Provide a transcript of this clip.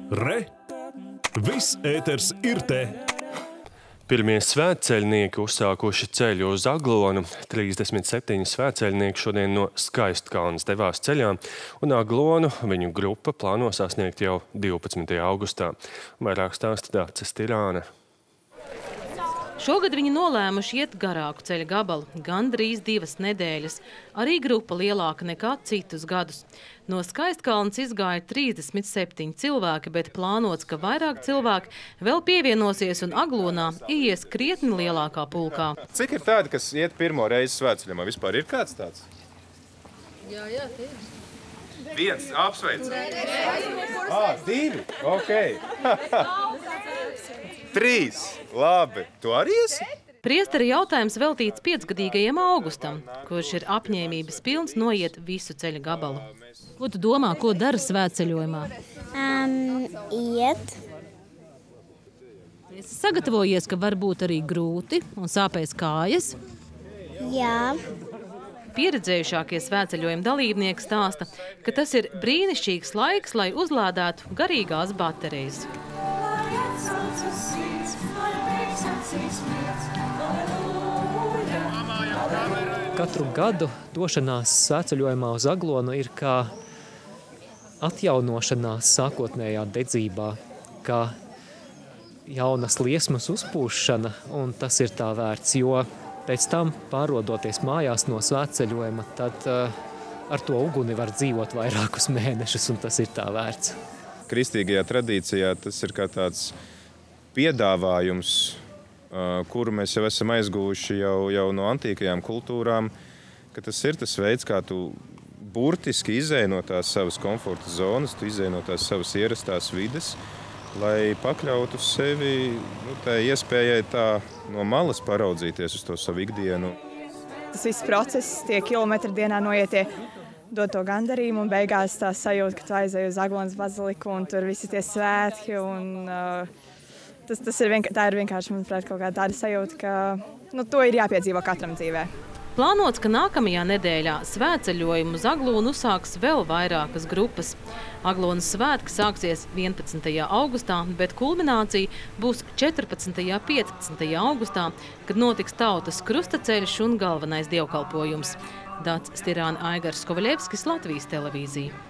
Re! Viss ēters ir te! Pirmie svētceļnieki uzsākuši ceļu uz Aglonu. 37 svētceļnieki šodien no Skaistkalnes devās ceļā, un Aglonu viņu grupa plāno sasniegt jau 12. augustā. Vairāk stāsta Dace Stirāne. Šogad viņi nolēmuši iet garāku ceļa gabalu, gandrīz 2 nedēļas. Arī grupa lielāka nekā citus gadus. No Skaistkalnes izgāja 37 cilvēki, bet plānots, ka vairāk cilvēki vēl pievienosies un Aglonā ies krietni lielākā pulkā. Cik ir tādi, kas iet pirmo reizi svētceļojumā? Vispār ir kāds tāds? Jā, tie ir. 1, apsveic! 2, ok! 3, labi. Tu arī esi? Priestera jautājums veltīts 5-gadīgajam Augustam, kurš ir apņēmības pilns noiet visu ceļa gabalu. Ko tu domā, ko dara svētceļojumā? Iet. Es sagatavojies, ka var būt arī grūti un sāpēs kājas. Jā. Pieredzējušākie svētceļojuma dalībnieki stāsta, ka tas ir brīnišķīgs laiks, lai uzlādētu garīgās baterijas. Katru gadu došanās svētceļojumā uz Aglonu ir kā atjaunošanās sākotnējā dedzībā, kā jaunas liesmas uzpūšana, un tas ir tā vērts, jo pēc tam, pārodoties mājās no svētceļojuma, tad ar to uguni var dzīvot vairākus mēnešus, un tas ir tā vērts. Kristīgajā tradīcijā tas ir kā tāds piedāvājums, kuru mēs jau esam aizguvuši jau no antīkajām kultūrām, ka tas ir tas veids, kā tu burtiski izēj no tās savas komforta zonas, tu izēj no tās savas ierastās vides, lai pakļautu sevi tai iespējai tā no malas paraudzīties uz to savu ikdienu. Tas viss process, tie kilometri dienā noietie, dod to gandarījumu, un beigās tā sajūta, ka tu aizēji uz Aglonas baziliku, un tur visi tie svētki, un tā ir vienkārši, manuprāt, kaut kāda tāda sajūta, ka to ir jāpiedzīvo katram dzīvē. Plānots, ka nākamajā nedēļā svētceļojumu uz Aglonu uzsāks vēl vairākas grupas. Aglonas svētki sāksies 11. augustā, bet kulminācija būs 14. un 15. augustā, kad notiks tautas krustaceļš un galvenais dievkalpojums. Dace Stirāne, Aigars Kovaļevskis, Latvijas televīzija.